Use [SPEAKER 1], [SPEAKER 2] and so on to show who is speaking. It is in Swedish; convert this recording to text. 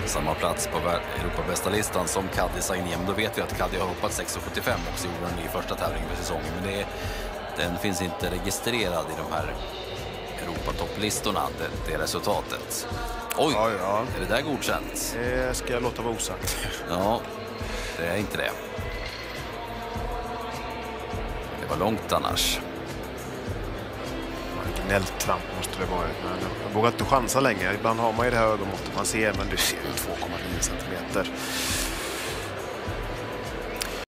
[SPEAKER 1] Samma plats på Europabästa listan som Kadri Sagnem. Då vet vi att Kadri har hoppat 6,75 också gjorde den i första tävlingen för säsongen. Men den finns inte registrerad i de här Europatopplistorna, det resultatet. Oj, ja. Är det där godkänt?
[SPEAKER 2] Det ska jag låta vara osagt.
[SPEAKER 1] Ja, det är inte det. Det var långt annars.
[SPEAKER 2] Gnälltramp måste det vara. Men jag vågar inte chansa längre. Ibland har man ju det här ögonmåttet man ser, men du ser ju 2,9 centimeter.